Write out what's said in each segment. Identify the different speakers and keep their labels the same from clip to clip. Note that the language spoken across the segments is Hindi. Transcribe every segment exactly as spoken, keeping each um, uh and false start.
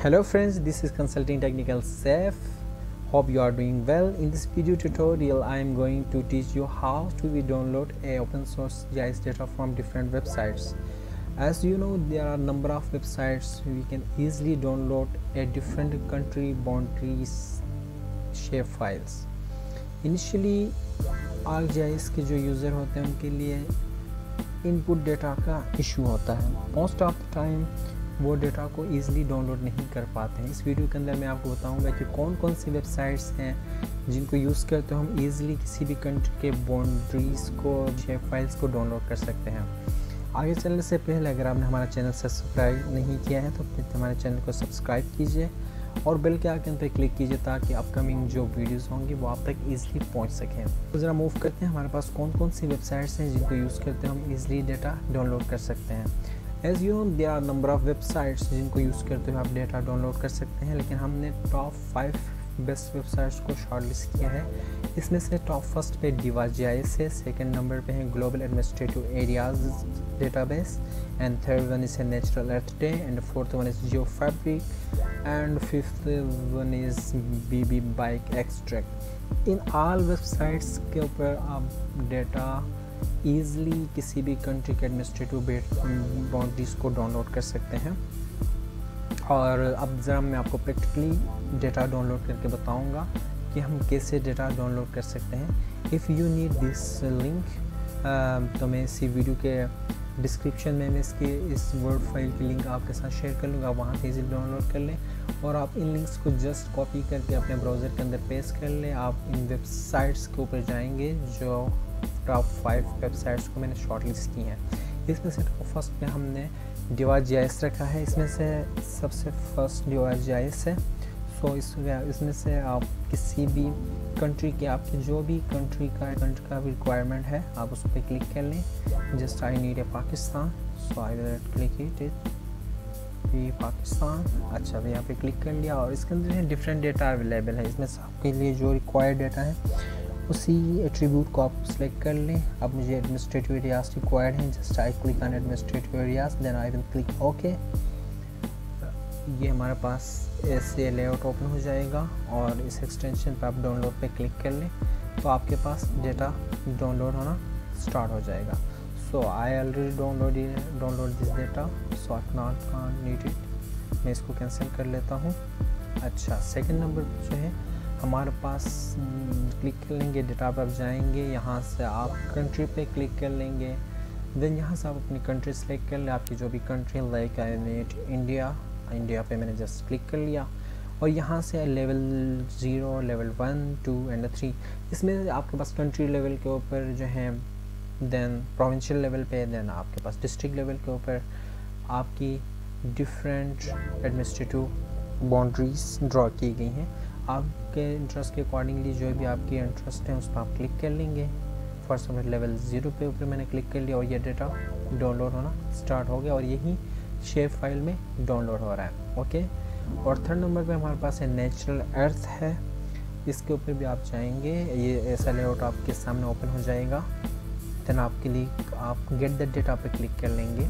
Speaker 1: Hello friends, this is Consulting Technical Saif. Hope you are doing well. In this video tutorial I am going to teach you how to download a open source G I S data from different websites. As you know, there are a number of websites we can easily download a different country boundaries shape files. Initially ArcGIS के जो यूज़र होते हैं उनके लिए इनपुट डेटा का इशू होता है. मोस्ट ऑफ द टाइम वो डेटा को ईज़िली डाउनलोड नहीं कर पाते हैं. इस वीडियो के अंदर मैं आपको बताऊंगा कि कौन कौन सी वेबसाइट्स हैं जिनको यूज़ करते हम ईज़िली किसी भी कंट्री के बाउंड्रीज़ को शेप फाइल्स को डाउनलोड कर सकते हैं. आगे चलने से पहले अगर आपने हमारा चैनल सब्सक्राइब नहीं किया है तो प्लीज़ हमारे चैनल को सब्सक्राइब कीजिए और बेल के आइकन पर क्लिक कीजिए ताकि अपकमिंग जो वीडियोस होंगी वो आप तक ईज़िली पहुंच सकें. तो ज़रा मूव करते हैं हमारे पास कौन कौन सी वेबसाइट्स हैं जिनको यूज़ करते हम ईज़िली डेटा डाउनलोड कर सकते हैं. As you know there are number of websites जिनको यूज़ करते हुए आप डेटा डाउनलोड कर सकते हैं, लेकिन हमने टॉप फाइव बेस्ट वेबसाइट्स को शॉर्टलिस्ट किया है. इसमें से टॉप फर्स्ट पे डिवा जी आई एस है, सेकेंड नंबर पे है global administrative areas database, and third one is natural earth day, and fourth one is geo fabric, and fifth one is B B bike extract. In all websites के ऊपर आप डेटा ईज़िली किसी भी कंट्री के एडमिनिस्ट्रेटिव बाउंड्रीज़ को डाउनलोड कर सकते हैं. और अब ज़रा मैं आपको प्रैक्टिकली डेटा डाउनलोड करके बताऊंगा कि हम कैसे डेटा डाउनलोड कर सकते हैं. If you need this link तो मैं इसी वीडियो के डिस्क्रिप्शन में मैं इसके इस वर्ड फाइल की लिंक आपके साथ शेयर कर लूँगा. वहाँ से इजीली डाउनलोड कर लें और आप इन लिंक्स को जस्ट कॉपी करके अपने ब्राउज़र के अंदर पेस्ट कर लें. आप इन वेबसाइट्स के ऊपर जाएंगे जो टॉप फाइव वेबसाइट्स को मैंने शॉर्टलिस्ट की हैं. इसमें से टॉप फर्स्ट पे हमने डिवा जी आई एस रखा है. इसमें से सबसे first DIVA G I S है. सो इस इसमें से आप किसी भी कंट्री के आपकी जो भी कंट्री का कंट्री का रिक्वायरमेंट है आप उस पर क्लिक कर लें. Just I need a Pakistan, so I will click it it ये पाकिस्तान. अच्छा, अब यहाँ पे क्लिक कर लिया और इसके अंदर डिफरेंट डेटा अवेलेबल है. इसमें से आपके लिए जो रिक्वायर्ड डेटा है उसी एट्रीब्यूट को आप सेलेक्ट कर लें. अब मुझे एडमिनिस्ट्रेटिव एरियाज रिक्वायर्ड हैं. Just I click on administrative areas, then I will click okay. ये हमारे पास ऐसे लेआउट ओपन हो जाएगा और इस एक्सटेंशन पर आप डाउनलोड पे क्लिक कर लें तो आपके पास डेटा डाउनलोड होना स्टार्ट हो जाएगा. So I already download download this data, so I not need it. मैं इसको कैंसिल कर लेता हूँ. अच्छा, सेकेंड नंबर जो है हमारे पास क्लिक कर लेंगे, डेटा पर आप जाएंगे, यहाँ से आप कंट्री पे क्लिक कर लेंगे. देन यहाँ से आप अपनी कंट्री सेलेक्ट कर लें, आपकी जो भी country, like I need India. India पे मैंने जस्ट क्लिक कर लिया और यहाँ से level zero, level one, two and three, इसमें आपके पास कंट्री लेवल के ऊपर जो है, देन प्रोविंशियल लेवल पे, देन आपके पास डिस्ट्रिक्ट लेवल के ऊपर आपकी डिफरेंट एडमिनिस्ट्रेटिव बाउंड्रीज ड्रॉ की गई हैं. आपके इंटरेस्ट के अकॉर्डिंगली जो भी आपकी इंटरेस्ट है उस पर आप क्लिक कर लेंगे. फर्स्ट नंबर लेवल ज़ीरो पे ऊपर मैंने क्लिक कर लिया और ये डेटा डाउनलोड होना स्टार्ट हो गया और यही शेप फाइल में डाउनलोड हो रहा है. ओके. और थर्ड नंबर पे हमारे पास है नेचुरल अर्थ है. इसके ऊपर भी आप जाएंगे, ये ऐसा लेआउट आपके सामने ओपन हो जाएगा. देन आपके लिए आप गेट द डेटा पे क्लिक कर लेंगे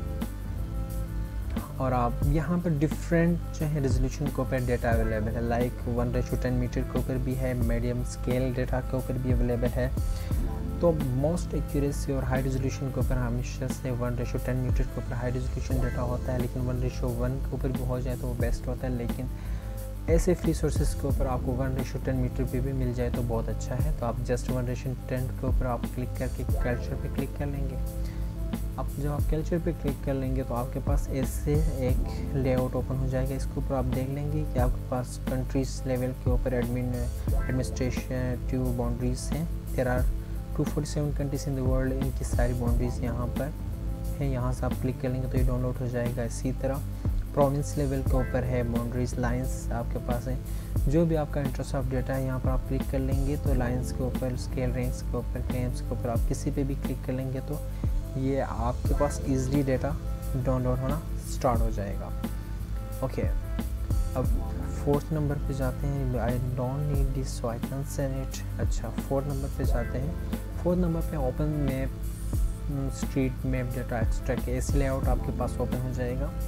Speaker 1: और आप यहाँ पर डिफरेंट जो है रेजोल्यूशन के ऊपर डेटा अवेलेबल है. Like one ratio ten meter के ऊपर भी है, मीडियम स्केल डेटा के ऊपर भी अवेलेबल है. तो मोस्ट एक्यूरेसी और हाई रेजोल्यूशन के ऊपर हमेशा से वन रेशो टेन मीटर के ऊपर हाई रेजोल्यूशन डेटा होता है, लेकिन वन रेशो वन के ऊपर भी हो जाए तो वो बेस्ट होता है. लेकिन ऐसे फ्री सोर्सेज के ऊपर आपको वन रेशो टेन मीटर पे भी मिल जाए तो बहुत अच्छा है. तो आप जस्ट वन रेशो टेन के ऊपर आप क्लिक करके कल्चर पे क्लिक कर लेंगे. अब जब आप कल्चर पे क्लिक कर लेंगे तो आपके पास ऐसे एक लेआउट ओपन हो जाएगा. इसके ऊपर आप देख लेंगे कि आपके पास कंट्रीज लेवल के ऊपर एडमिन एडमिनिस्ट्रेटिव बाउंड्रीज हैं. There are two forty seven countries in the world. इनकी सारी बाउंड्रीज यहाँ पर हैं. यहाँ से आप क्लिक कर लेंगे तो ये डाउनलोड हो जाएगा. इसी तरह प्रोविंस लेवल के ऊपर है बाउंड्रीज, लाइंस आपके पास हैं. जो भी आपका इंटरेस्ट ऑफ डेटा है यहाँ पर आप क्लिक कर लेंगे तो लाइंस के ऊपर, स्केल रेंज के ऊपर, क्लेम्स के ऊपर आप किसी पे भी क्लिक कर लेंगे तो ये आपके पास ईज़िली डेटा डाउनलोड होना स्टार्ट हो जाएगा. ओके. अब फोर्थ नंबर पे जाते हैं. I don't need this so I can send it. अच्छा, फोर्थ नंबर पे जाते हैं. फोर्थ नंबर पे open map street map data extract ऐसे लेआउट आपके पास ओपन हो जाएगा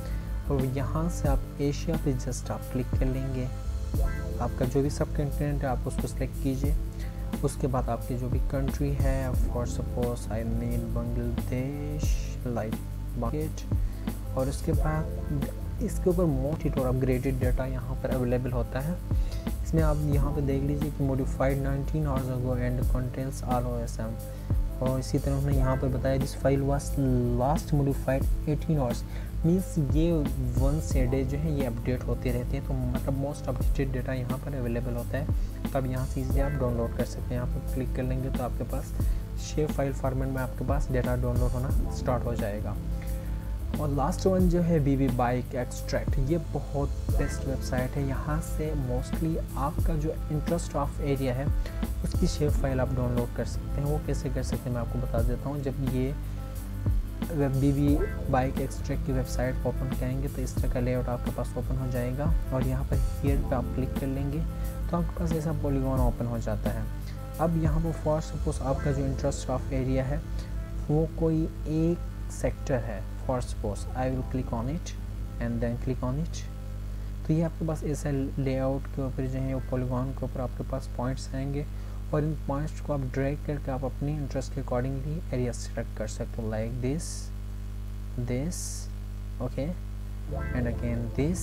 Speaker 1: और यहाँ से आप एशिया पे जस्ट आप क्लिक कर लेंगे। आपका जो भी सब कंटेंट है आप उसको सेलेक्ट कीजिए। उसके बाद आपकी जो भी कंट्री है, for suppose I mean Bangladesh like market, और उसके बाद इसके ऊपर मोस्ट और अपग्रेडेड डाटा यहाँ पर अवेलेबल होता है। इसमें आप यहाँ पे देख लीजिए कि modified nineteen hours ago and contents are O S M, और इसी तरह उन्होंने यहाँ पर बताया this file was last modified eighteen hours, means ये वन से डे जो है ये अपडेट होते रहते हैं। तो मतलब मोस्ट अपडेटेड डाटा यहाँ पर अवेलेबल होता है। तो अब यहाँ से इजीली आप डाउनलोड कर सकते हैं। यहाँ पर क्लिक कर लेंगे तो आपके पास शेप फाइल फॉर्मेट में आपके पास डाटा डाउनलोड होना स्टार्ट हो जाएगा। और लास्ट वन जो है बीबी बाइक एक्सट्रैक्ट, ये बहुत बेस्ट वेबसाइट है। यहाँ से मोस्टली आपका जो इंटरेस्ट ऑफ एरिया है उसकी शेप फाइल आप डाउनलोड कर सकते हैं। वो कैसे कर सकते हैं मैं आपको बता देता हूँ। जब ये बीबी बाइक एक्सट्रैक्ट की वेबसाइट ओपन करेंगे तो इस तरह का लेआउट आपके पास ओपन हो जाएगा, और यहाँ पर हियर पे आप क्लिक कर लेंगे तो आपके पास ऐसा पॉलीगॉन ओपन हो जाता है। अब यहाँ पर फॉर सपोज आपका जो इंटरेस्ट ऑफ एरिया है वो कोई एक सेक्टर है, for suppose I will click on it and then click on it, तो ये आपके पास ऐसा लेआउट के ऊपर जो है वो पॉलीगॉन के ऊपर आपके पास पॉइंट्स आएंगे, और इन पॉइंट्स को आप ड्रैग करके आप अपनी इंटरेस्ट के अकॉर्डिंगली एरिया सेलेक्ट कर सकते हो, like this this okay and again this.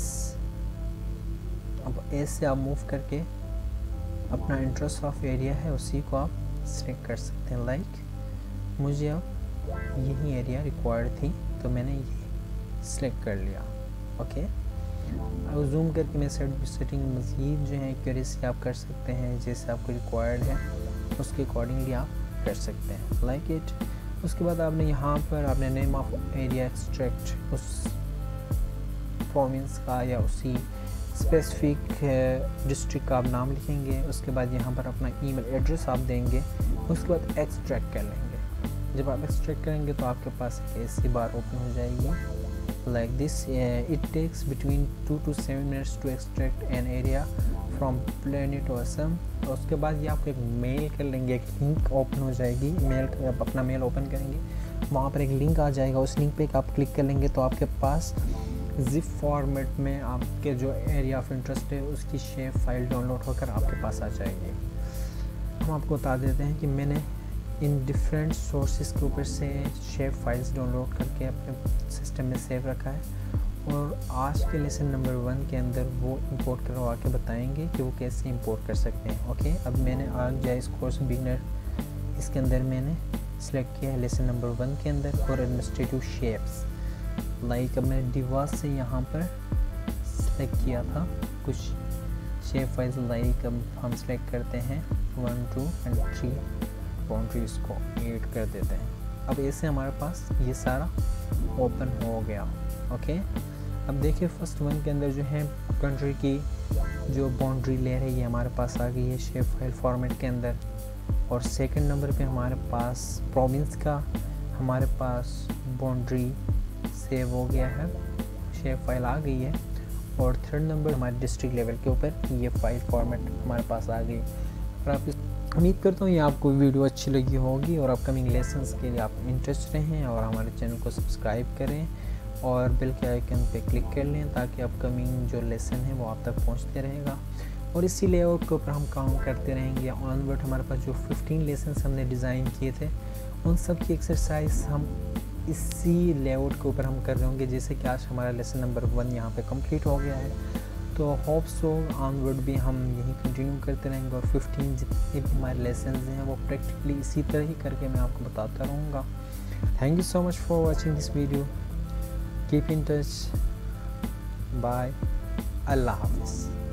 Speaker 1: अब ऐसे आप मूव करके अपना इंटरेस्ट ऑफ एरिया है उसी को आप सेलेक्ट कर सकते हैं। लाइक मुझे अब यही एरिया रिक्वायर्ड थी तो मैंने ये सिलेक्ट कर लिया। ओके, अब जूम करके मैं सेटिंग मज़ीद जो है एक्यूरेसी आप कर सकते हैं, जैसे आपको रिक्वायर्ड है उसके अकॉर्डिंगली आप कर सकते हैं, लाइक इट। उसके बाद आपने यहाँ पर आपने नेम ऑफ एरिया एक्सट्रैक्ट उस प्रोविंस का या उसी स्पेसिफिक डिस्ट्रिक्ट का आप नाम लिखेंगे। उसके बाद यहाँ पर अपना ईमेल एड्रेस आप देंगे। उसके बाद एक्सट्रैक्ट कर लेंगे। जब आप एक्सट्रैक्ट करेंगे तो आपके पास एक ऐसी बार ओपन हो जाएगी like this. It takes between two two seven minutes to extract an area from planet awesome. और उसके बाद ये आपको एक मेल कर लेंगे, एक लिंक ओपन हो जाएगी। मेल आप अपना मेल ओपन करेंगे, वहाँ पर एक लिंक आ जाएगा। उस लिंक पे आप क्लिक कर लेंगे तो आपके पास जिप फॉर्मेट में आपके जो एरिया ऑफ इंटरेस्ट है उसकी शेप फाइल डाउनलोड होकर आपके पास आ जाएगी। हम आपको बता देते हैं कि मैंने इन डिफरेंट सोर्सेज के ऊपर से शेप फाइल्स डाउनलोड करके अपने सिस्टम में सेव रखा है, और आज के लेसन नंबर वन के अंदर वो इंपोर्ट करवा के बताएंगे कि वो कैसे इंपोर्ट कर सकते हैं। ओके, अब मैंने आज जाए इस कोर्स बिगनर इसके अंदर मैंने सेलेक्ट किया है लेसन नंबर वन के अंदर और एडमिनिस्ट्रेटिव शेप्स। लाइक अब मैंने डिवास से यहाँ पर सेलेक्ट किया था कुछ शेप फाइल्स, लाइक अब हम सेलेक्ट करते हैं one two and three boundaries को ऐड कर देते हैं। अब ऐसे हमारे पास ये सारा ओपन हो गया। ओके, अब देखिए फर्स्ट वन के अंदर जो है कंट्री की जो बाउंड्री लेयर है ये हमारे पास आ गई है शेप फाइल फॉर्मेट के अंदर, और सेकंड नंबर पे हमारे पास प्रोविंस का हमारे पास बाउंड्री सेव हो गया है, शेप फाइल आ गई है, और थर्ड नंबर हमारे डिस्ट्रिक्ट लेवल के ऊपर ये फाइल फॉर्मेट हमारे पास आ गई। और आप उम्मीद करता हूँ ये आपको वीडियो अच्छी लगी होगी, और अपकमिंग लेसन्स के लिए आप इंटरेस्ट रहें और हमारे चैनल को सब्सक्राइब करें और बेल के आइकन पे क्लिक कर लें ताकि अपकमिंग जो लेसन है वो आप तक पहुँचते रहेगा। और इसी लेआउट के ऊपर हम काम करते रहेंगे ऑनवर्ड। हमारे पास जो फिफ्टीन लेसन्स हमने डिज़ाइन किए थे उन सब की एक्सरसाइज हम इसी लेआउट के ऊपर हम कर रहे होंगे, जैसे कि आज हमारा लेसन नंबर वन यहाँ पे कंप्लीट हो गया है। तो होप सो ऑनवर्ड भी हम यही कंटिन्यू करते रहेंगे, और फिफ्टीन जितने भी हमारे लेसन हैं वो प्रैक्टिकली इसी तरह ही करके मैं आपको बताता रहूँगा। Thank you so much for watching this video. Keep in touch, bye, अल्लाह हाफिज़।